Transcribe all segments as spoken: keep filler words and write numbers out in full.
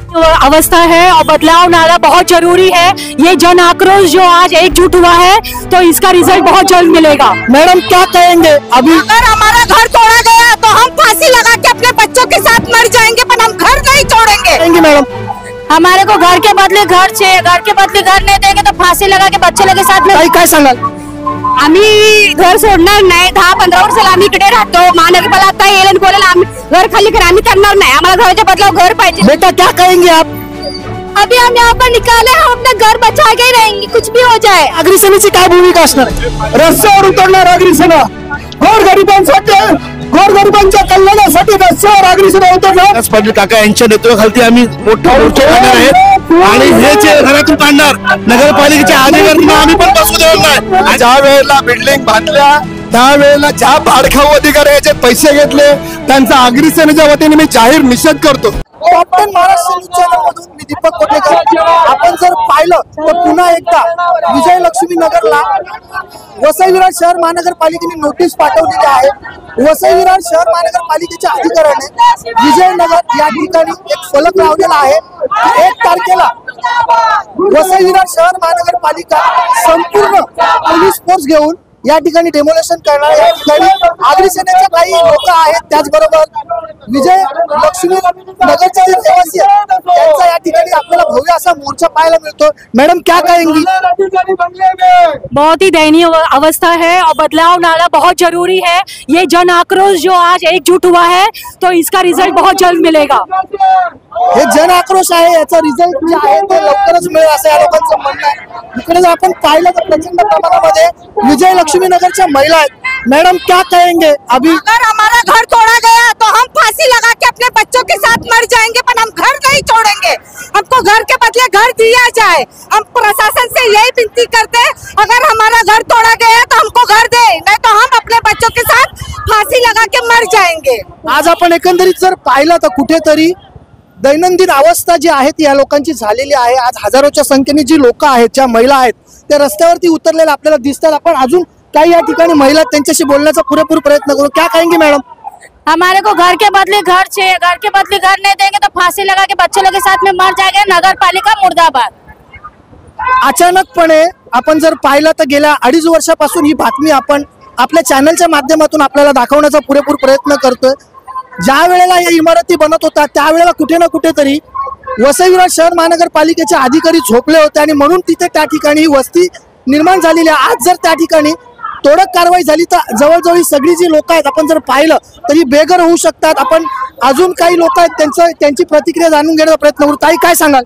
अवस्था है और बदलाव लाना बहुत जरूरी है। ये जन आक्रोश जो आज एकजुट हुआ है तो इसका रिजल्ट बहुत जल्द मिलेगा। मैडम क्या कहेंगे? अभी अगर हमारा घर तोड़ा गया तो हम फांसी लगा के अपने बच्चों के साथ मर जाएंगे, पर हम घर नहीं छोड़ेंगे। मैडम हमारे को घर के बदले घर चाहिए, घर के बदले घर नाही देंगे तो फांसी लगा के बच्चे लगे साथ में। काय सांगाल? आम्ही घर सोडणार नाही। दहा पंधरा वर्ष आम्ही इकडे राहतो। महानगरपालिका येईल बोलेल आम्ही घर खाली कर आम्ही करणार नाही। आम्हाला घराच्या बदलाव घर पाहिजे। बेटा क्या कहेंगे आप? अभी हम यहाँ पर निकाले, हम अपना घर बचा के ही रहेंगे, कुछ भी हो जाए। अग्रिसेनेची काय भूमिका असणार? रस्त्यावर उतरणार अग्रिसेना गोरगरिबांसाठी, गोरगरिबांच्या कल्याणासाठी रस्त्यावर अग्रिसेना उतरणार। पाटील काका यांच्या नेतृत्वाखाली आम्ही मोठा मोर्चा काढणार आहे आणि हे जे घरातून काढणार नगरपालिकेच्या अधिकाऱ्यांना आम्ही पण बसू देणार नाही। ज्या वेळेला बिल्डिंग बांधल्या त्यावेळेला ज्या भाडखाऊ अधिकाऱ्याचे पैसे घेतले त्यांचा अग्रिसेनेच्या वतीने मी जाहीर निषेध करतो। कॅप्टन महाराष्ट्र न्यूज चॅनल मधून मी दीपक कोटेकर। आपण जर पाहिलं तर पुन्हा एकदा विजयलक्ष्मी नगरला वसई विरार शहर महानगरपालिकेने नोटीस पाठवलेली आहे। वसई विरार शहर महानगरपालिकेच्या अधिकाऱ्याने विजयनगर या ठिकाणी एक फलक लावलेला आहे। एक तारखेला वसई विरार शहर महानगरपालिका संपूर्ण पोलीस फोर्स घेऊन या ठिकाणी डेमोलेशन करणार। या ठिकाणी अग्रिसेनेचे काही लोक आहेत, त्याचबरोबर विजय लक्ष्मी नगरचे जे रहिवासी आहेत त्यांचा या ठिकाणी आपल्याला भव्य असा मोर्चा पाहायला मिळतो। मैडम क्या कहेंगी? बहुत ही दयनीय अवस्था है और बदलाव लाना बहुत जरूरी है। ये जन आक्रोश जो आज एकजुट हुआ है तो इसका रिजल्ट बहुत जल्द मिलेगा। हे जन आक्रोश आहे, याचा रिझल्ट जे आहे तो लवकरच मिळेल असं या लोकांचं म्हणणं आहे। इकडे जर आपण पाहिलं तर प्रचंड प्रमाणामध्ये विजय लक्ष्मी नगरच्या महिला आहेत। मैडम क्या कहेंगे? अभी अगर हमारा घर तोड़ा गया तो हम फांसी लगा के अपने बच्चों के साथ मर जाएंगे, पर हम घर नहीं छोड़ेंगे। हमको घर के बदले घर दिया जाए। हम प्रशासन से यही विनती करते हैं, अगर हमारा घर तोड़ा गया तो हमको घर दे, नहीं तो हम अपने बच्चों के साथ फांसी लगा के मर जाएंगे। आज आपण एकंदरीत जर पाहिलं तर कुठेतरी दैनंदिन अवस्था जी आहे ती या लोकांची झालेली आहे। आज हजारोच्या संख्येने जी लोक आहेत, ज्या महिला आहेत त्या रस्त्यावरती उतरलेल्या आपल्याला दिसतात। आपण अजून काही या ठिकाणी महिला त्यांच्याशी बोलण्याचा पुरेपूर प्रयत्न करू। क्या कहेंगे मैडम? हमारे को घर के बदले घर चाहिए, घर के बदले घर नहीं देंगे तो फांसी लगा के बच्चे लोग के साथ में मर जाएंगे। नगरपालिका मुर्दाबाद। अचानकपणे आपण जर पाहिलं तर गेल्या अडीच वर्षापासून ही बातमी आपण आपल्या चॅनलच्या माध्यमातून आपल्याला दाखवण्याचा पुरेपूर प्रयत्न करतोय। ज्या वेळेला या इमारती बनत होता त्यावेळेला कुठे ना कुठेतरी वसई विरार शहर महानगरपालिकेचे अधिकारी झोपले होते आणि म्हणून तिथे त्या ठिकाणी ही वस्ती निर्माण झालेली आहे। आज जर त्या ठिकाणी तोडक कारवाई झाली तर जवळजवळ सगळी जी लोक आहेत आपण जर पाहिलं तरी बेघर होऊ शकतात। आपण अजून काही लोक आहेत त्यांचं त्यांची प्रतिक्रिया जाणून घेण्याचा प्रयत्न करू। ताई काय सांगाल?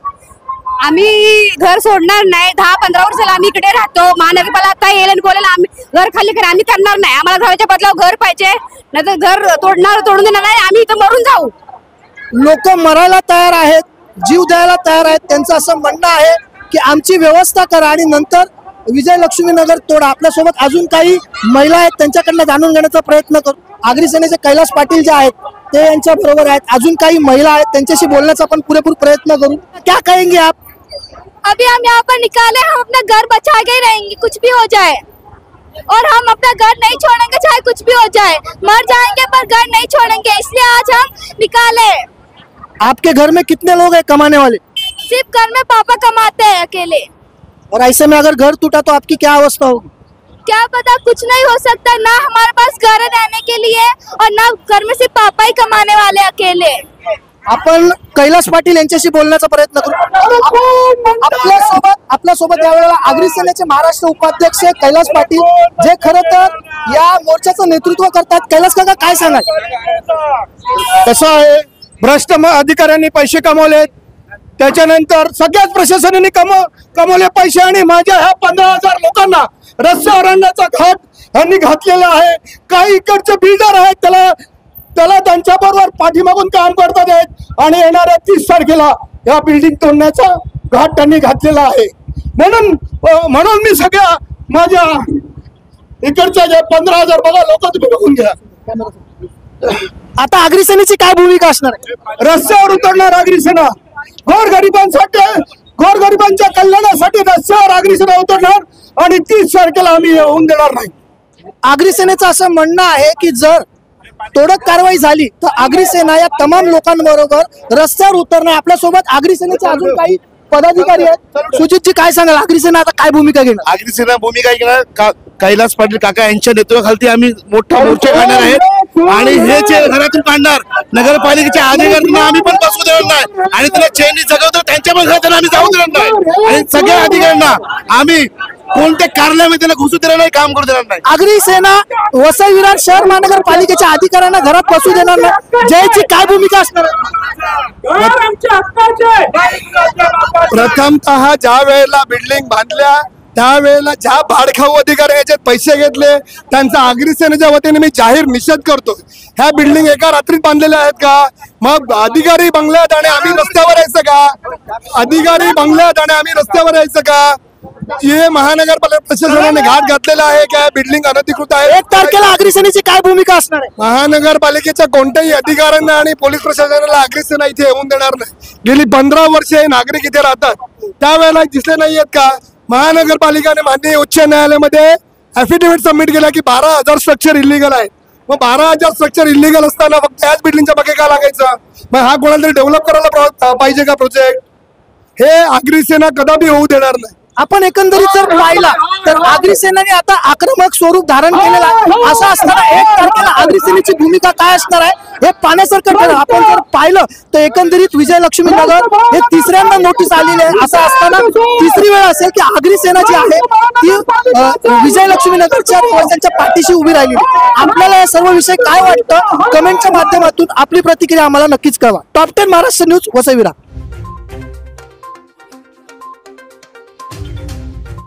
आम्ही घर सोडणार नाही। दहा पंधरा वर्ष आम्ही इकडे राहतो। महानगरपालिका येईल बोलेल आम्ही घर खाली कर आम्ही करणार नाही। आम्हाला घराच्या बदलाव घर पाहिजे, नाही तर घर तोडणार तोडून देणार नाही। आम्ही इथं मरून जाऊ। लोक मरायला तयार आहेत, जीव द्यायला तयार आहेत। त्यांचं असं म्हणणं आहे की आमची व्यवस्था करा आणि नंतर विजय लक्ष्मी नगर तोडा। आपल्यासोबत अजून काही महिला आहेत, त्यांच्याकडनं जाणून घेण्याचा प्रयत्न करू। अग्रिसेनेचे कैलास पाटील जे आहेत ते यांच्या बरोबर आहेत। अजून काही महिला आहेत, त्यांच्याशी बोलण्याचा आपण पुरेपूर प्रयत्न करू। क्या कहेंगे आप? अभी हम यहाँ पर निकाले, हम अपना घर बचा के ही रहेंगे, कुछ भी हो जाए। और हम अपना घर नहीं छोड़ेंगे, चाहे कुछ भी हो जाए। मर जाएंगे पर घर नहीं छोड़ेंगे, इसलिए आज हम निकाले। आपके घर में कितने लोग हैं कमाने वाले? सिर्फ घर में पापा कमाते हैं अकेले। और ऐसे में अगर घर टूटा तो आपकी क्या अवस्था होगी? क्या पता, कुछ नहीं हो सकता। ना हमारे पास घर है रहने के लिए और ना घर में सिर्फ पापा ही कमाने वाले अकेले। आपण कैलास पाटील यांच्याशी बोलण्याचा प्रयत्न करू। आपल्या सोबत आपल्या सोबत यावेळेला अग्रिसेनेचे महाराष्ट्र उपाध्यक्ष कैलास पाटील जे खरं तर या मोर्चाचं नेतृत्व करतात। कैलास काका काय सांगाल? कसं आहे, भ्रष्ट अधिकाऱ्यांनी पैसे कमवले, त्याच्यानंतर सगळ्याच प्रशासनाने कम कमवले पैसे आणि माझ्या ह्या पंधरा हजार लोकांना रस्त्यावर आणण्याचा घाट यांनी घातलेला आहे। काही इकडचे बिल्डर आहेत, त्याला त्याला त्यांच्या बरोबर पाठीमागून काम करतात आहेत आणि येणाऱ्या तीस तारखेला या बिल्डिंग तोडण्याचा घाट त्यांनी घातलेला आहे। म्हणून म्हणून मी सगळ्या माझ्या इकडच्या जे पंधरा हजार बघा लोक तुम्ही बघून घ्या। आता अग्रिसेनेची काय भूमिका असणार आहे? रस्त्यावर उतरणार अग्रिसेना गोरगरिबांसाठी, गोरगरिबांच्या कल्याणासाठी रस्त्यावर अग्रिसेना उतरणार आणि तीस तारखेला आम्ही होऊन देणार नाही। अग्रिसेनेचं असं म्हणणं आहे की जर तोडक कारवाई झाली तर आगरी सेना या तमाम लोकांबरोबर रस्त्यावर उतरणार. आपल्यासोबत आगरी सेनेचे अजून काही पदाधिकारी आहेत. सुजितजी काय सांगाल, आगरी सेना आता काय भूमिका घेणार? आगरी सेना भूमिका घेणार का कैलास पाटील काका यांच्या नेतृत्वाखाली आम्ही मोठा मोर्चा काढणार आहेत आणि हे जे घरातून काढणार नगरपालिकेच्या अधिकाऱ्यांना आम्ही पण बसू देणार नाही आणि त्याला चैनी जगवतो त्यांच्या पण घरात आम्ही जाऊ देणार नाही आणि सगळ्या अधिकाऱ्यांना आम्ही कोणत्या कार्यालयामध्ये त्याला घुसू देणार नाही, काम करू देणार नाही. आगरी सेना वसई विरार शहर महानगरपालिकेच्या अधिकाऱ्यांना घरात बसू देणार नाही. जयची काय भूमिका असणार? प्रथमतः ज्या वेळेला बिल्डिंग बांधल्या त्यावेळेला ज्या भाडखाऊ अधिकारी याच्यात पैसे घेतले त्यांचा आगरी सेनेच्या वतीने मी जाहीर निषेध करतो. ह्या बिल्डिंग एका रात्रीत बांधलेल्या आहेत का? मग अधिकारी बंगल्यात आणि आम्ही रस्त्यावर यायचं का? अधिकारी बंगल्यात आणि आम्ही रस्त्यावर यायचं का? हे महानगरपालिका प्रशासनाने घाट घातलेला आहे का? बिल्डिंग अनधिकृत आहे. एक तारखेला आगरी सेनेची काय भूमिका असणार आहे? महानगरपालिकेच्या कोणत्याही अधिकाऱ्यांना आणि पोलीस प्रशासनाला आगरी सेना इथे येऊन देणार नाही. गेली पंधरा वर्षे नागरिक इथे राहतात, त्यावेळेला दिसले नाहीयेत का? महानगरपालिकेने माननीय उच्च न्यायालयामध्ये ऍफिडेव्हिट सबमिट केला की बारा हजार स्ट्रक्चर इलिगल आहे. मग बारा हजार स्ट्रक्चर इलिगल असताना फक्त याच बिल्डिंगच्या मागे का लागायचं? मग हा कोणाला तरी डेव्हलप करायला पाहिजे का प्रोजेक्ट? हे आगरी सेना कदापि होऊ देणार नाही. आपण एकंदरीत जर पाहिला तर आगरी सेनेने आता आक्रमक स्वरूप धारण केलेलं आहे. असं असताना एक तारखेला आगरी सेनेची भूमिका काय असणार आहे हे पाहण्यासारखं ठरेल. आपण जर पाहिलं तर एकंदरीत विजयलक्ष्मी नगर हे तिसऱ्यांदा नोटीस आलेली आहे. असं असताना तिसरी वेळ असेल की आगरी सेना जी आहे ती विजयलक्ष्मी नगरच्या रहिवाशांच्या पाठीशी उभी राहिली. आपल्याला या सर्व विषय काय वाटतं कमेंटच्या माध्यमातून आपली प्रतिक्रिया आम्हाला नक्कीच कळवा. Top ten Maharashtra news Vasai Virar.